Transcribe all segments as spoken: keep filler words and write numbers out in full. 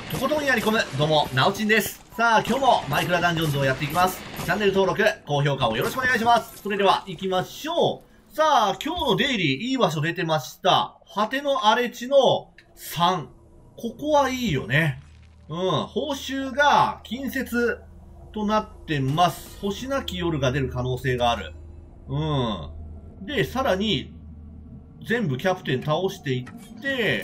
とことんやり込む、どうも、なおちんです。さあ、今日もマイクラダンジョンズをやっていきます。チャンネル登録、高評価をよろしくお願いします。それでは、行きましょう。さあ、今日のデイリー、いい場所出てました。果ての荒れ地のさん。ここはいいよね。うん、報酬が近接となってます。星なき夜が出る可能性がある。うん。で、さらに、全部キャプテン倒していって、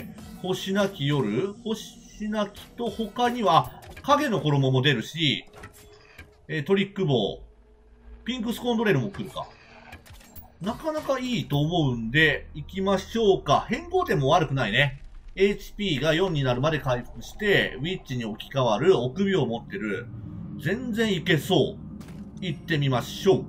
星なき夜星なきと他には、影の衣も出るし、えー、トリック棒、ピンクスコンドレルも来るか。なかなかいいと思うんで、行きましょうか。変更点も悪くないね。エイチピー がよんになるまで回復して、ウィッチに置き換わる臆病を持ってる。全然いけそう。行ってみましょう。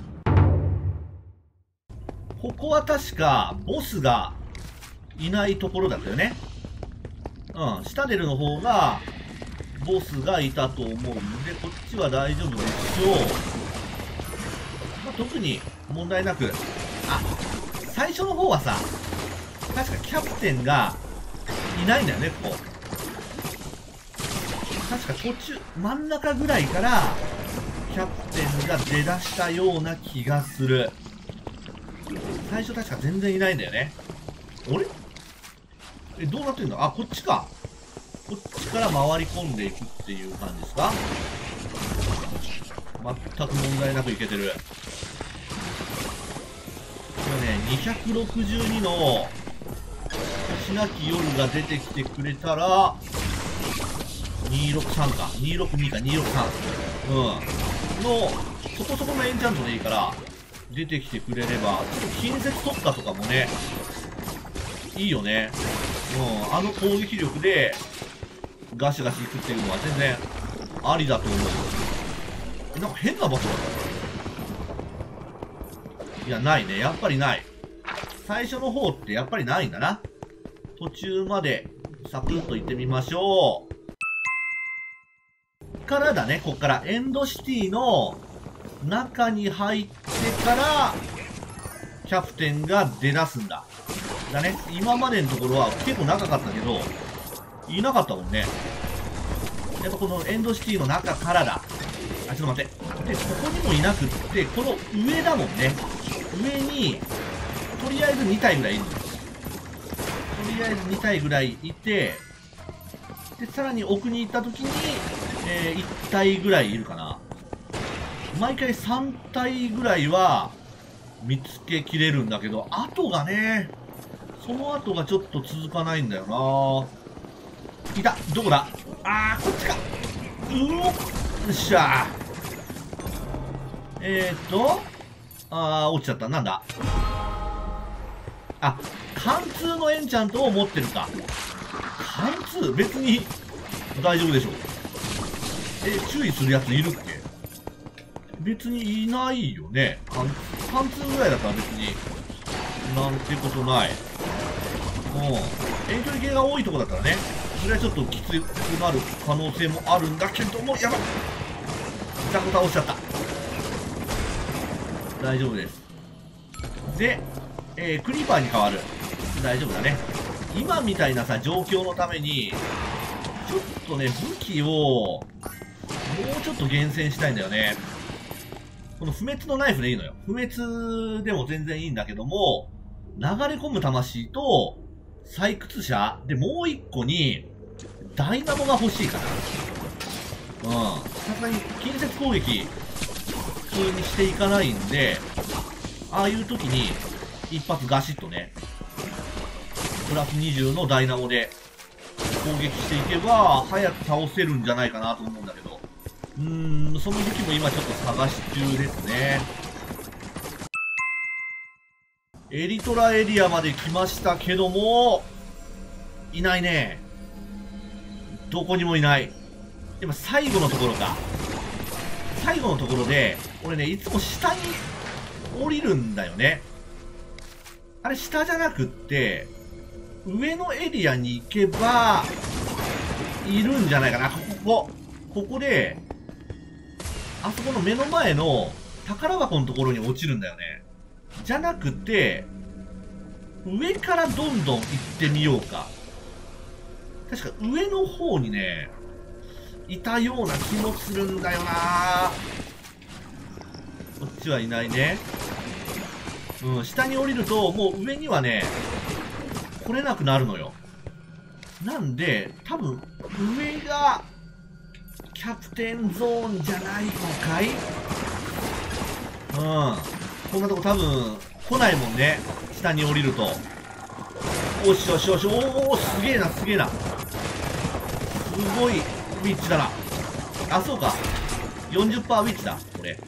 ここは確か、ボスがいないところだったよね。うん、シタデルの方が、ボスがいたと思うんで、こっちは大丈夫でしょう。まあ、特に問題なく。あ、最初の方はさ、確かキャプテンがいないんだよね、ここ。確か途中、真ん中ぐらいから、キャプテンが出だしたような気がする。最初確か全然いないんだよね。あれえ、どうなってんだ？あ、こっちか。こっちから回り込んでいくっていう感じですか？全く問題なくいけてる。これね、にひゃくろくじゅうにの星なき夜が出てきてくれたら、にひゃくろくじゅうさんか。にひゃくろくじゅうにか、にひゃくろくじゅうさん。うん。の、そこそこのエンチャントでいいから、出てきてくれれば、ちょっと近接特化とかもね、いいよね。うん。あの攻撃力で、ガシガシいくっていうのは全然、ありだと思う。え、なんか変な場所だった。いや、ないね。やっぱりない。最初の方ってやっぱりないんだな。途中まで、サクッと行ってみましょう。からだね、こっから。エンドシティの中に入ってから、キャプテンが出だすんだ。だね。今までのところは結構長かったけど、いなかったもんね。やっぱこのエンドシティの中からだ。あ、ちょっと待って。で、ここにもいなくって、この上だもんね。上に、とりあえずに体ぐらいいるの。とりあえずに体ぐらいいて、で、さらに奥に行った時に、えー、いち体ぐらいいるかな。毎回さん体ぐらいは見つけきれるんだけど、後がね、その後がちょっと続かないんだよな。いた、どこだ？あー、こっちか。うお、よっしゃー。えーっと、あー、落ちちゃった。なんだ？あ、貫通のエンチャントを持ってるか。貫通？別に大丈夫でしょう。え、注意するやついるっけ？別にいないよね。貫貫通ぐらいだったら別に、なんてことない。うん。遠距離系が多いとこだったらね、それはちょっときつくなる可能性もあるんだけども、やばっ！ザコ倒しちゃった。大丈夫です。で、えー、クリーパーに変わる。大丈夫だね。今みたいなさ、状況のために、ちょっとね、武器を、もうちょっと厳選したいんだよね。この不滅のナイフでいいのよ。不滅でも全然いいんだけども、流れ込む魂と、採掘者で、もう一個に、ダイナモが欲しいかな。うん。さすがに、近接攻撃、普通にしていかないんで、ああいう時に、一発ガシッとね、プラスにじゅうのダイナモで、攻撃していけば、早く倒せるんじゃないかなと思うんだけど。うーん、その武器も今ちょっと探し中ですね。エリトラエリアまで来ましたけども、いないね。どこにもいない。でも最後のところか。最後のところで、俺ね、いつも下に降りるんだよね。あれ下じゃなくって、上のエリアに行けば、いるんじゃないかな。ここ、ここで、あそこの目の前の宝箱のところに落ちるんだよね。じゃなくて、上からどんどん行ってみようか。 確か上の方にね、いたような気もするんだよな。こっちはいないね。うん、下に降りると、もう上にはね、来れなくなるのよ。なんで、多分、上が、キャプテンゾーンじゃないのかい？うん。こんなとこ多分、来ないもんね。下に降りると。おしよしよし、おー、すげえな、すげえな。すごい、ウィッチだな。あ、そうか。よんじゅっパーセント ウィッチだ、これ。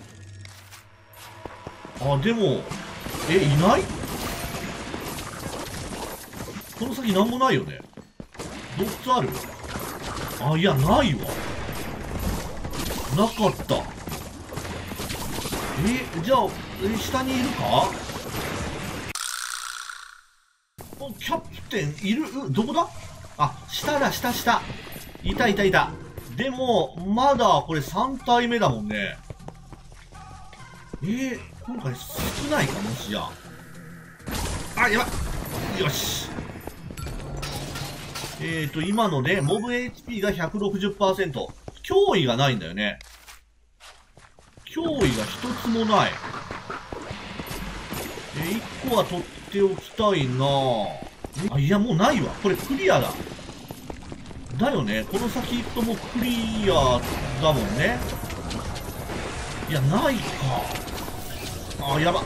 あ、でも、え、いない？この先なんもないよね。洞窟ある？あ、いや、ないわ。なかった。え、じゃあ、え、下にいるか？キャプテンいる？どこだ？あ、下だ、下、下。いたいたいた。でも、まだこれさん体目だもんね。えー、今回少ないかもしや。あ、やばい。よし。えーと、今ので、モブ エイチピー が ひゃくろくじゅっパーセント。脅威がないんだよね。脅威が一つもない。えー、いっこは取っておきたいなぁ。あ、いや、もうないわ。これクリアだ。だよね。この先行くともうクリアだもんね。いや、ないか。あ、やば。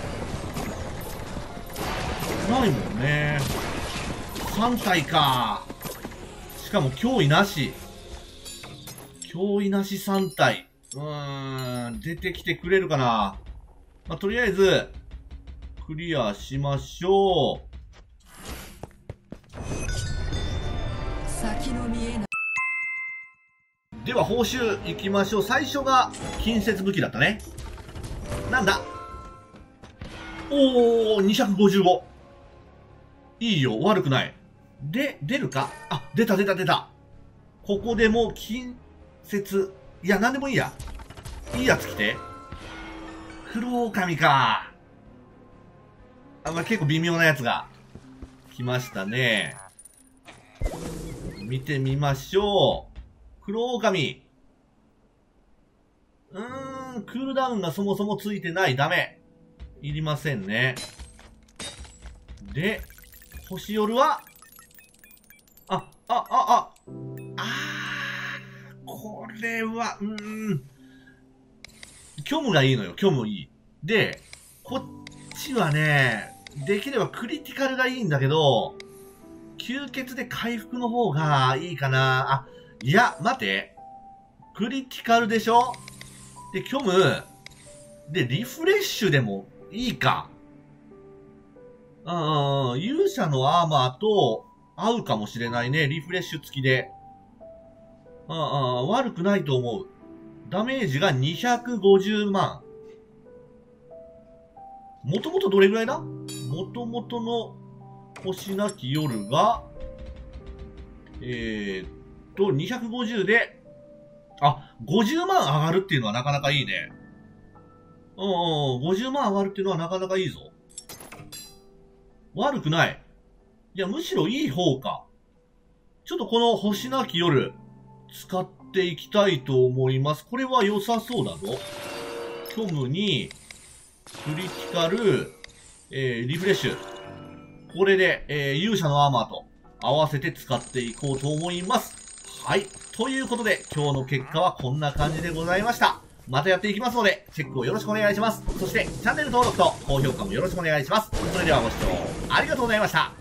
ないもんね。さん体か。しかも脅威なし。脅威なしさん体。うーん、出てきてくれるかな。まあ、とりあえず、クリアしましょう。先の見えない。では報酬いきましょう。最初が近接武器だったね。なんだ？おー、にひゃくごじゅうご。いいよ、悪くない。で、出るか？あ、出た出た出た。ここでもう近接。いや、なんでもいいや。いいやつ来て。黒狼か。あ、まあ、結構微妙なやつが来ましたね。見てみましょう。黒狼。うーん、クールダウンがそもそもついてない。ダメ。いりませんね。で、星夜は、あ、あ、あ、あ、あー、これは、うーん。虚無がいいのよ、虚無いい。で、こっちはね、できればクリティカルがいいんだけど、吸血で回復の方がいいかな。あ、いや、待て。クリティカルでしょ？で、虚無。で、リフレッシュでもいいか。うん、勇者のアーマーと合うかもしれないね。リフレッシュ付きで。うん、悪くないと思う。ダメージがにひゃくごじゅうまん。もともとどれぐらいだ？もともとの星なき夜が、えー、っと、にひゃくごじゅうで、あ、ごじゅうまん上がるっていうのはなかなかいいね。うんうん、ごじゅうまん上がるっていうのはなかなかいいぞ。悪くない。いや、むしろいい方か。ちょっとこの星なき夜、使っていきたいと思います。これは良さそうだぞ。虚無に、クリティカル、えー、リフレッシュ。これで、えー、勇者のアーマーと合わせて使っていこうと思います。はい。ということで、今日の結果はこんな感じでございました。またやっていきますので、チェックをよろしくお願いします。そして、チャンネル登録と高評価もよろしくお願いします。それではご視聴ありがとうございました。